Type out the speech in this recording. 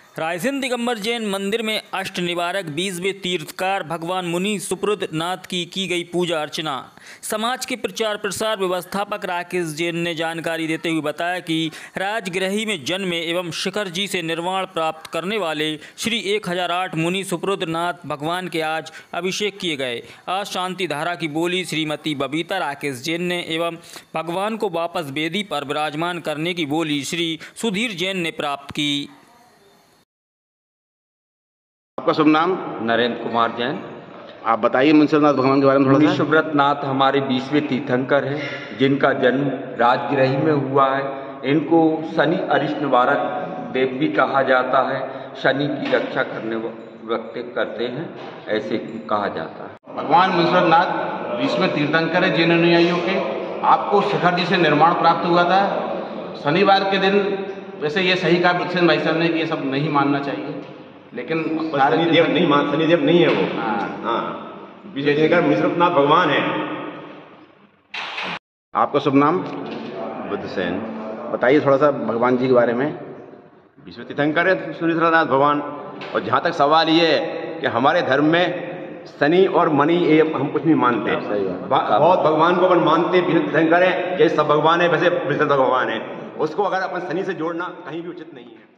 रायसेन दिगंबर जैन मंदिर में अष्ट निवारक 20वें तीर्थकार भगवान मुनि सुप्रद नाथ की गई पूजा अर्चना। समाज के प्रचार प्रसार व्यवस्थापक राकेश जैन ने जानकारी देते हुए बताया कि राजगृही में जन्मे एवं शिखर जी से निर्वाण प्राप्त करने वाले श्री 1008 मुनि सुप्रद नाथ भगवान के आज अभिषेक किए गए। आज शांति धारा की बोली श्रीमती बबीता राकेश जैन ने एवं भगवान को वापस वेदी पर विराजमान करने की बोली श्री सुधीर जैन ने प्राप्त की। आपका शुभ नाम? नरेंद्र कुमार जैन। आप बताइए मुनिसुप्रद भगवान के बारे में थोड़ा सा। मुनिसुप्रद नाथ हमारे 20वें तीर्थंकर हैं, जिनका जन्म राजगृही में हुआ है। इनको शनि अरिष्ट निवारक देव भी कहा जाता है। शनि की रक्षा करने व्यक्ति करते हैं, ऐसे कहा जाता है। भगवान मुनिसुप्रद नाथ 20वें तीर्थंकर है जैन अनुयायियों के। आपको शिखर जी से निर्माण प्राप्त हुआ था शनिवार के दिन। वैसे ये सही कहा विल्सन भाई साहब ने कि ये सब नहीं मानना चाहिए, लेकिन शनिदेव नहीं है वो। हाँ, मुनिसुप्रद नाथ भगवान है। आपका शुभ नाम? बुद्ध सेन। बताइए थोड़ा सा भगवान जी के बारे में। 20वें तीर्थंकर है मुनिसुप्रद नाथ भगवान। और जहाँ तक सवाल ये है कि हमारे धर्म में शनि और मणि ये हम कुछ नहीं मानते। बहुत भगवान को अपन मानते, तीर्थंकर है, ये सब भगवान है, वैसे भगवान है। उसको अगर अपन शनि से जोड़ना कहीं भी उचित नहीं है।